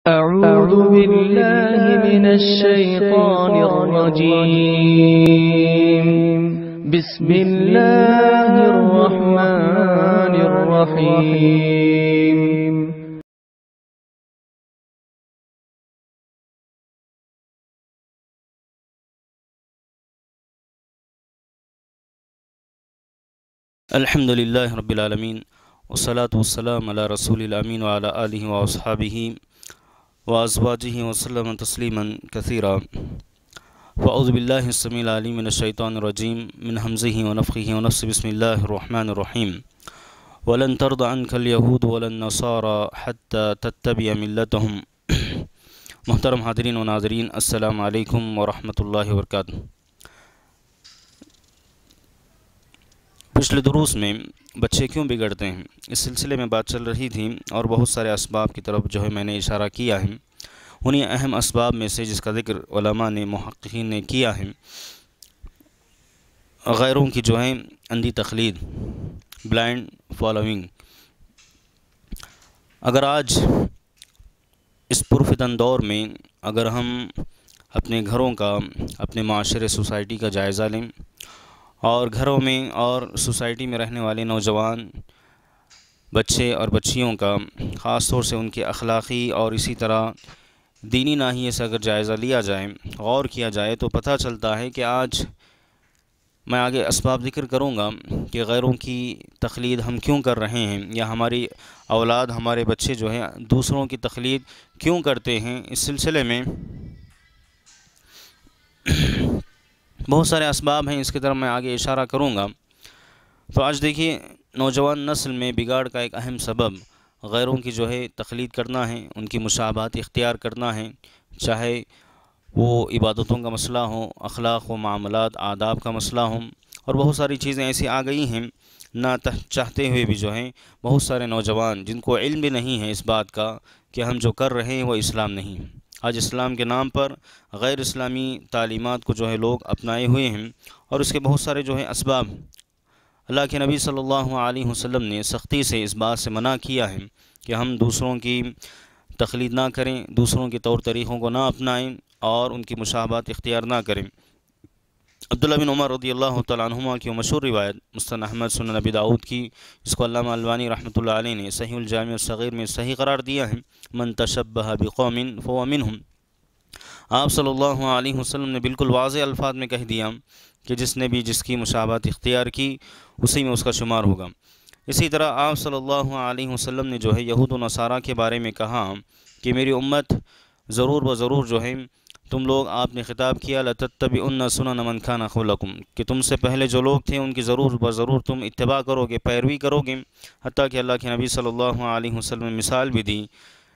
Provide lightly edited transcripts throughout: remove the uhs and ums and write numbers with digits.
أعوذ بالله من الشيطان الرجيم. بسم الله الرحمن الرحيم. الحمد لله رب العالمين والصلاة والسلام على رسول الأمين وعلى آله وأصحابه وأزواجه وسلم تسليما كثيرا. فأعوذ بالله السميع العليم من الشيطان الرجيم من همزه ونفخه ونفسه. بسم الله الرحمن الرحيم. ولن ترضى عنك اليهود ولا النصارى حتى تتبع ملتهم. محترم حاضرین و ناظرین، السلام علیکم ورحمۃ اللہ وبرکاتہ۔ پچھلے دروس میں بچے کیوں بگڑتے ہیں اس سلسلے میں بات چل رہی تھی، اور بہت سارے اسباب کی طرف میں نے اشارہ کیا ہے۔ انہی اہم اسباب میں سے جس کا ذکر علماء نے، محققین نے کیا ہے، غیروں کی اندھی تقلید، بلائنڈ فالوئنگ۔ اگر آج اس پرفتن دور میں اگر ہم اپنے گھروں کا، اپنے معاشرے، سوسائٹی کا جائزہ لیں، اور گھروں میں اور سوسائٹی میں رہنے والے نوجوان بچے اور بچیوں کا، خاص طور سے ان کے اخلاقی اور اسی طرح دینی ناحیے سے اگر جائزہ لیا جائے، غور کیا جائے، تو پتہ چلتا ہے کہ آج میں آگے اسباب ذکر کروں گا کہ غیروں کی تقلید ہم کیوں کر رہے ہیں، یا ہماری اولاد، ہمارے بچے دوسروں کی تقلید کیوں کرتے ہیں۔ اس سلسلے میں بہت سارے اسباب ہیں، اس کی طرف میں آگے اشارہ کروں گا۔ تو آج دیکھیے، نوجوان نسل میں بگاڑ کا ایک اہم سبب غیروں کی تقلید کرنا ہے، ان کی مشابہت اختیار کرنا ہے، چاہے وہ عبادتوں کا مسئلہ ہو، اخلاق و معاملات، آداب کا مسئلہ ہو، اور بہت ساری چیزیں ایسی آ گئی ہیں نہ چاہتے ہوئے بھی بہت سارے نوجوان جن کو علم بھی نہیں ہے اس بات کا کہ ہم جو کر رہے ہیں وہ اسلام نہیں ہے۔ آج اسلام کے نام پر غیر اسلامی تعلیمات کو لوگ اپنائے ہوئے ہیں، اور اس کے بہت سارے اسباب۔ اللہ کے نبی صلی اللہ علیہ وسلم نے سختی سے اس بات سے منع کیا ہے کہ ہم دوسروں کی تقلید نہ کریں، دوسروں کے طور طریقوں کو نہ اپنائیں، اور ان کی مشابہت اختیار نہ کریں۔ عبداللہ بن عمر رضی اللہ تعالیٰ عنہما کی مشہور روایت مسند احمد، سنن ابی داؤد کی، اس کو علامہ البانی رحمۃ اللہ علیہ نے صحیح الجامع الصغیر میں صحیح قرار دیا ہے، من تشبہ بقوم فہو منہم۔ آپ صلی اللہ علیہ وسلم نے بالکل واضح الفاظ میں کہہ دیا کہ جس نے بھی جس کی مشابہت اختیار کی اسی میں اس کا شمار ہوگا۔ اسی طرح آپ صلی اللہ علیہ وسلم نے یہود و نصارہ کے بارے میں کہا کہ میری امت ضرور و ضرور تم لوگ، آپ نے خطاب کیا لَتَتَّبِعُنَّ سُنَنَ مَنْ كَانَ قَبْلَكُمْ، کہ تم سے پہلے جو لوگ تھے ان کی ضرور و ضرور تم اتباع کرو گے، پیروی کرو گے۔ حتیٰ کہ اللہ کے نبی صلی اللہ علیہ وسلم نے مثال بھی دی،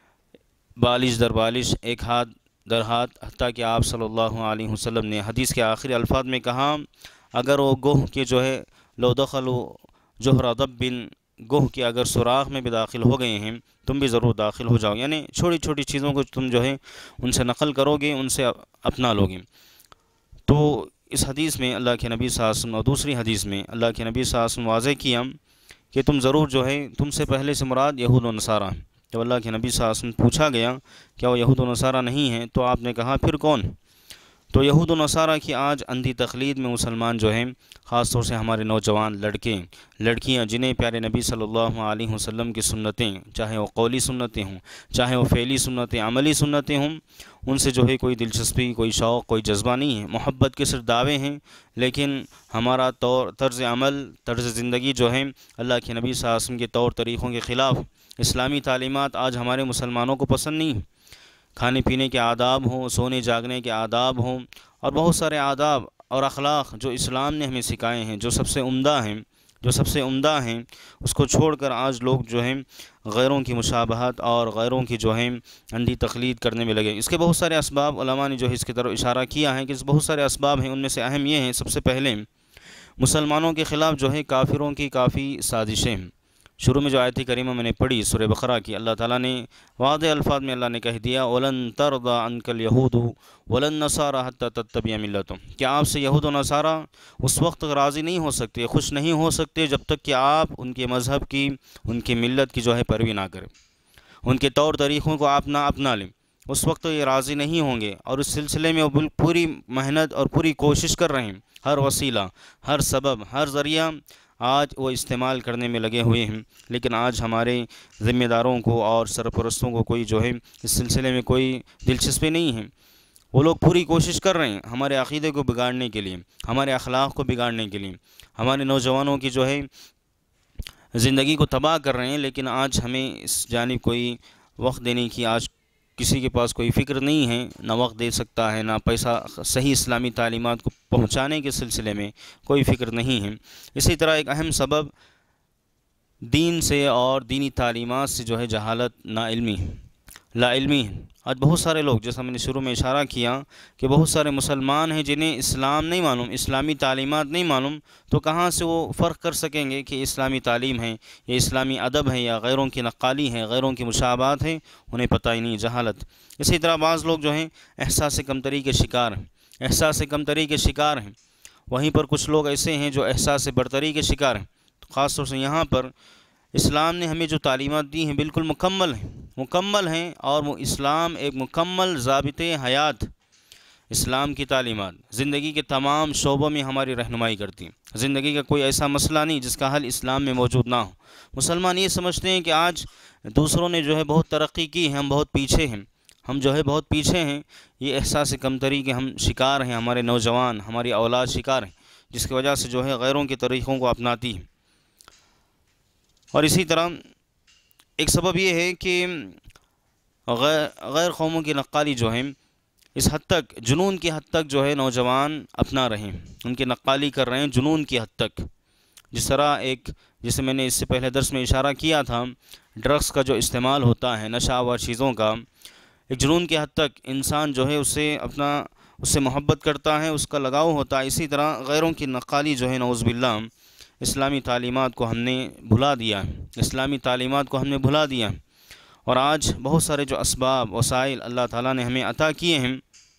بالش در بالش، ایک ہاتھ در ہاتھ، حتیٰ کہ آپ صلی اللہ علیہ وسلم نے حدیث کے آخری الفاظ میں کہا، اگر وہ گوہ کے لو دخلوا جوہر ضب، گوہ کے اگر سوراخ میں بھی داخل ہو گئے ہیں تم بھی ضرور داخل ہو جاؤ، یعنی چھوٹی چھوٹی چیزوں کو تم ان سے نقل کرو گے، ان سے اپنا لو گے۔ تو اس حدیث میں اللہ کے نبی صلی اللہ علیہ وسلم، اور دوسری حدیث میں اللہ کے نبی صلی اللہ علیہ وسلم واضح کیا کہ تم ضرور تم سے پہلے سے مراد یہود و نصارہ ہیں۔ جب اللہ کے نبی صلی اللہ علیہ وسلم پوچھا گیا کیا وہ یہود و نصارہ نہیں ہیں، تو آپ نے کہا پھر کون؟ تو یہود و نصارہ کی آج اندھی تقلید میں مسلمان خاص طور سے ہمارے نوجوان لڑکے لڑکیاں، جنہیں پیارے نبی صلی اللہ علیہ وسلم کی سنتیں، چاہے وہ قولی سنتیں ہوں، چاہے وہ فعلی سنتیں، عملی سنتیں ہوں، ان سے کوئی دلچسپی، کوئی شوق، کوئی جذبہ نہیں ہے۔ محبت کے صرف دعوے ہیں، لیکن ہمارا طرز عمل، طرز زندگی اللہ کے نبی صلی اللہ علیہ وسلم کے طور طریقوں کے خلاف۔ اسلامی تعلیمات آج ہمارے مسلمانوں کو پسند نہیں، کھانے پینے کے آداب ہوں، سونے جاگنے کے آداب ہوں، اور بہت سارے آداب اور اخلاق جو اسلام نے ہمیں سکھائے ہیں، جو سب سے عمدہ ہیں، اس کو چھوڑ کر آج لوگ غیروں کی مشابہت اور غیروں کی اندھی تقلید کرنے میں لگے۔ اس کے بہت سارے اسباب علماء نے اس کی طرف اشارہ کیا ہے کہ بہت سارے اسباب ہیں، ان میں سے اہم یہ ہیں، سب سے پہلے مسلمانوں کے خلاف کافروں کی کافی سازشیں ہیں۔ شروع میں جو آیت کریمہ میں نے پڑھی سورہ بقرہ کی، اللہ تعالیٰ نے واضح الفاظ میں اللہ نے کہہ دیا، وَلَن تَرْضَىٰ عَنْكَ الْيَهُودُ وَلَا النَّصَارَىٰ حَتَّىٰ تَتَّبِعَ مِلَّتَهُمْ، کہ آپ سے یہود و نصارہ اس وقت راضی نہیں ہو سکتے، خوش نہیں ہو سکتے، جب تک کہ آپ ان کے مذہب کی، ان کی ملت کی پیروی نہ کریں، ان کے طور طریقوں کو آپ نہ اپنا لیں۔ اس وقت تو یہ راضی نہیں ہوں گے، اور اس سلسلے میں وہ پوری محنت اور پوری کوشش کر رہے ہیں، ہر وسیلہ، ہر سبب، ہر ذریعہ آج وہ استعمال کرنے میں لگے ہوئے ہیں۔ لیکن آج ہمارے ذمہ داروں کو اور سرپرستوں کو کوئی جو ہے اس سلسلے میں کوئی دلچسپی نہیں ہے۔ وہ لوگ پوری کوشش کر رہے ہیں ہمارے عقیدے کو بگاڑنے کے لیے، ہمارے اخلاق کو بگاڑنے کے لیے، ہمارے نوجوانوں کی جو ہے زندگی کو تباہ کر رہے ہیں، لیکن آج ہمیں اس جانب کوئی وقت دینے کی آج کسی کے پاس کوئی فکر نہیں ہے، نہ وقت دے سکتا ہے، نہ پیسہ صحیح اسلامی تعلیمات کو پہنچانے کے سلسلے میں کوئی فکر نہیں ہے۔ اسی طرح ایک اہم سبب دین سے اور دینی تعلیمات سے جو ہے جہالت، لا علمی ہے۔ آج بہت سارے لوگ، جیسا میں نے شروع میں اشارہ کیا کہ بہت سارے مسلمان ہیں جنہیں اسلام نہیں معلوم، اسلامی تعلیمات نہیں معلوم، تو کہاں سے وہ فرق کر سکیں گے کہ اسلامی تعلیم ہے یا اسلامی ادب ہے یا غیروں کی نقالی ہے، غیروں کی مشابہات ہیں؟ انہیں پتہ ہی نہیں، جہالت۔ اسی طرح بعض لوگ جو ہیں احساس کمتری کے شکار ہیں، احساس کمتری کے شکار ہیں، وہیں پر کچھ لوگ ایسے ہیں جو احساس برتری کے شکار ہیں۔ تو خاص طور سے یہاں پر اسلام نے ہمیں جو تعلیمات دی ہیں بالکل مکمل ہیں، اور وہ اسلام ایک مکمل ضابط حیات، اسلام کی تعلیمات زندگی کے تمام شعبوں میں ہماری رہنمائی کرتی ہیں۔ زندگی کا کوئی ایسا مسئلہ نہیں جس کا حل اسلام میں موجود نہ ہو۔ مسلمان یہ سمجھتے ہیں کہ آج دوسروں نے جو ہے بہت ترقی کی ہے، ہم بہت پیچھے ہیں، ہم جو ہے بہت پیچھے ہیں۔ یہ احساس کمتری کے ہم شکار ہیں، ہمارے نوجوان، ہماری اولاد شکار ہیں، جس کی وجہ سے جو ہے غیروں کے طریقوں کو اپناتی ہے۔ اور اسی طرح ایک سبب یہ ہے کہ غیر قوموں کی نقالی جو ہے اس حد تک، جنون کی حد تک جو ہے نوجوان اپنا رہے ہیں، ان کی نقالی کر رہے ہیں جنون کی حد تک۔ جس طرح جسے میں نے اس سے پہلے درس میں اشارہ کیا تھا، ڈرگس کا جو استعمال ہوتا ہے، نشہ آور چیزوں کا، ایک جنون کی حد تک انسان جو ہے اس سے محبت کرتا ہے، اس کا لگاؤ ہوتا ہے۔ اسی طرح غیروں کی نقالی جو ہے نعوذ باللہ، اسلامی تعلیمات کو ہم نے بھلا دیا، اسلامی تعلیمات کو ہم نے بھلا دیا۔ اور آج بہت سارے جو اسباب، وسائل اللہ تعالیٰ نے ہمیں عطا کیے ہیں،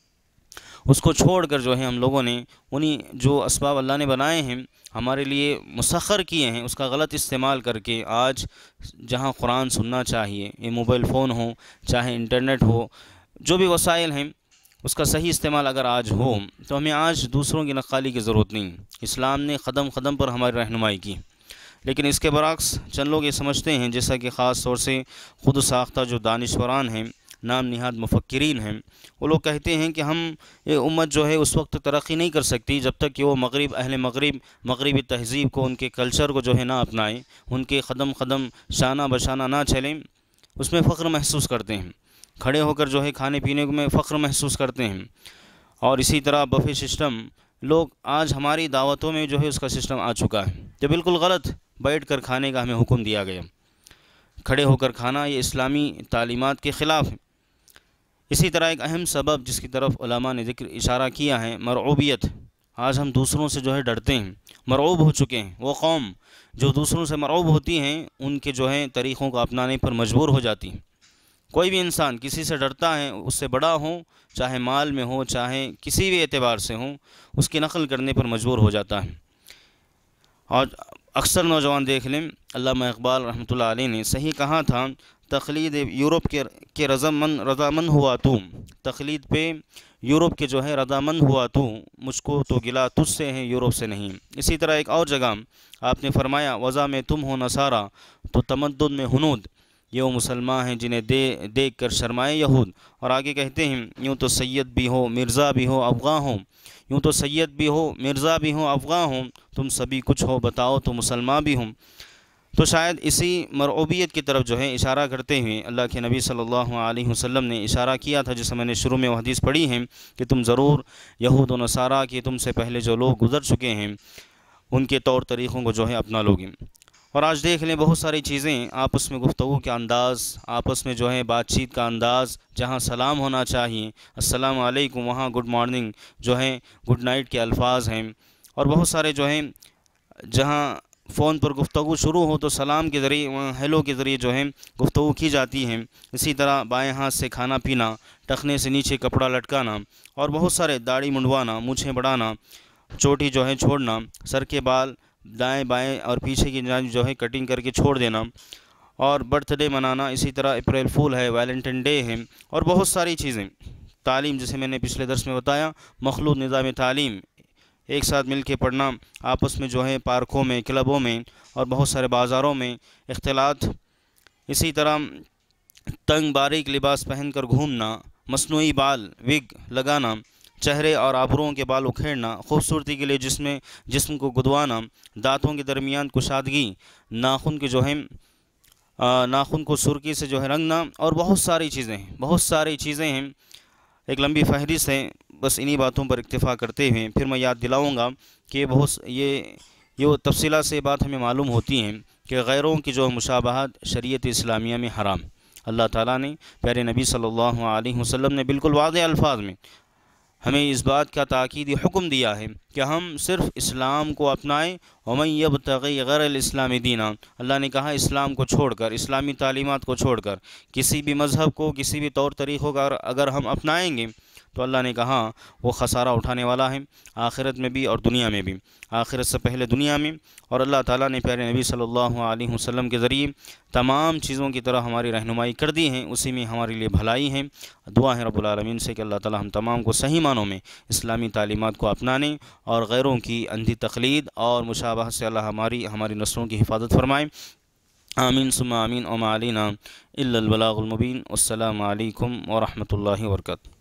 اس کو چھوڑ کر جو ہے ہم لوگوں نے انہی جو اسباب اللہ نے بنائے ہیں، ہمارے لیے مسخر کیے ہیں، اس کا غلط استعمال کر کے آج جہاں قرآن سننا چاہیے، یہ موبائل فون ہو، چاہے انٹرنیٹ ہو، جو بھی وسائل ہیں، اس کا صحیح استعمال اگر آج ہو تو ہمیں آج دوسروں کی نقالی کی ضرورت نہیں۔ اسلام نے قدم قدم پر ہماری رہنمائی کی، لیکن اس کے برعکس چند لوگ یہ سمجھتے ہیں، جیسا کہ خاص طور سے خود ساختہ جو دانشوران ہیں، نام نہاد مفکرین ہیں، وہ لوگ کہتے ہیں کہ یہ امت جو ہے اس وقت ترقی نہیں کر سکتی جب تک کہ وہ اہل مغربی تہذیب کو، ان کے کلچر کو جو ہے نہ اپنائیں، ان کے قدم قدم شانہ بشانہ نہ چلیں۔ اس میں فخر محسوس کرتے ہیں، کھڑے ہو کر جو ہے کھانے پینے میں فخر محسوس کرتے ہیں۔ اور اسی طرح بفے سسٹم، لوگ آج ہماری دعوتوں میں جو ہے اس کا سسٹم آ چکا ہے، جو بالکل غلط، بیٹھ کر کھانے کا ہمیں حکم دیا گیا، کھڑے ہو کر کھانا یہ اسلامی تعلیمات کے خلاف ہے۔ اسی طرح ایک اہم سبب جس کی طرف علماء نے اشارہ کیا ہے، مرعوبیت۔ آج ہم دوسروں سے جو ہے ڈرتے ہیں، مرعوب ہو چکے ہیں۔ وہ قوم جو دوسروں سے مرعوب ہوتی ہیں، ان کے جو ہے طریقوں کو اپنانے پر مجبور ہو جاتی ہیں۔ کوئی بھی انسان کسی سے ڈرتا ہے، اس سے بڑا ہو، چاہے مال میں ہو، چاہے کسی بھی اعتبار سے ہو، اس کی نقل کرنے پر مجبور ہو جاتا ہے۔ اور اکثر نوجوان دیکھ لیں، علامہ اقبال رحمۃ اللہ علیہ نے صحیح کہا تھا، تقلید یورپ کے رضامند ہوا تو، تقلید پہ یورپ کے جو ہے رضامند ہوا تو، مجھ کو تو گلا تجھ سے ہے یورپ سے نہیں۔ اسی طرح ایک اور جگہ آپ نے فرمایا، وضع میں تم ہو نصارہ تو تمدن میں ہنود، یہ وہ مسلمان ہیں جنہیں دیکھ کر شرمائے یہود۔ اور آگے کہتے ہیں، یوں تو سید بھی ہو مرزا بھی ہو افغاں ہو، یوں تو سید بھی ہو مرزا بھی ہو افغاں ہو، تم سبھی کچھ ہو بتاؤ تو مسلمان بھی ہوں۔ تو شاید اسی مرعوبیت کی طرف جو ہے اشارہ کرتے ہوئے اللہ کے نبی صلی اللہ علیہ وسلم نے اشارہ کیا تھا، جسے میں نے شروع میں وہ حدیث پڑھی ہے کہ تم ضرور یہود و نصارہ کے تم سے پہلے جو لوگ گزر چکے ہیں ان کے طور طریقوں کو جو ہے اپنا لوگے۔ اور آج دیکھ لیں بہت ساری چیزیں، آپس میں گفتگو کے انداز، آپس میں جو ہے بات چیت کا انداز، جہاں سلام ہونا چاہیے السلام علیکم، وہاں گڈ مارننگ جو ہے گڈ نائٹ کے الفاظ ہیں۔ اور بہت سارے جو ہیں جہاں فون پر گفتگو شروع ہو تو سلام کے ذریعے، وہاں ہیلو کے ذریعے جو ہے گفتگو کی جاتی ہے۔ اسی طرح بائیں ہاتھ سے کھانا پینا، ٹخنے سے نیچے کپڑا لٹکانا، اور بہت سارے داڑھی منڈوانا، مونچھیں بڑھانا، چوٹی جو ہے چھوڑنا، سر کے بال دائیں بائیں اور پیچھے کی جانب جو ہے کٹنگ کر کے چھوڑ دینا، اور برتھ ڈے منانا، اسی طرح اپریل فول ہے، ویلنٹائن ڈے ہے، اور بہت ساری چیزیں. تعلیم جسے میں نے پچھلے درس میں بتایا، مخلوط نظام تعلیم، ایک ساتھ مل کے پڑھنا، آپس میں جو ہے پارکوں میں، کلبوں میں اور بہت سارے بازاروں میں اختلاط. اسی طرح تنگ باریک لباس پہن کر گھومنا، مصنوعی بال وگ لگانا، چہرے اور آبروؤں کے بال اکھیڑنا، خوبصورتی کے لیے جسم کو گدوانا، دانتوں کے درمیان کشادگی، ناخن کے جو ہے ناخن کو سرخی سے جو ہے رنگنا، اور بہت ساری چیزیں ہیں. ایک لمبی فہرست ہے. بس انہی باتوں پر اکتفا کرتے ہوئے پھر میں یاد دلاؤں گا کہ یہ تفصیلات سے بات ہمیں معلوم ہوتی ہیں کہ غیروں کی جو مشابہت شریعت اسلامیہ میں حرام. اللہ تعالیٰ نے، پیارے نبی صلی اللہ علیہ وسلم نے بالکل واضح الفاظ میں ہمیں اس بات کا تاکیدی حکم دیا ہے کہ ہم صرف اسلام کو اپنائیں. وَمَن يَبْتَغِي غَيْرَ الْإِسْلَامِ دِينًا، اللہ نے کہا اسلام کو چھوڑ کر، اسلامی تعلیمات کو چھوڑ کر کسی بھی مذہب کو، کسی بھی طور طریقوں کا اگر ہم اپنائیں گے تو اللہ نے کہا وہ خسارہ اٹھانے والا ہے، آخرت میں بھی اور دنیا میں بھی، آخرت سے پہلے دنیا میں. اور اللہ تعالیٰ نے پیارے نبی صلی اللہ علیہ وسلم کے ذریعے تمام چیزوں کی طرح ہماری رہنمائی کر دی ہیں، اسی میں ہمارے لیے بھلائی ہے. دعا ہے رب العالمین سے کہ اللہ تعالیٰ ہم تمام کو صحیح معنوں میں اسلامی تعلیمات کو اپنانے اور غیروں کی اندھی تقلید اور مشابہت سے اللہ ہماری نسلوں کی حفاظت فرمائے. آمین ثم آمین. وما علینا الا البلاغ المبین. والسلام علیکم ورحمۃ اللہ وبرکاتہ.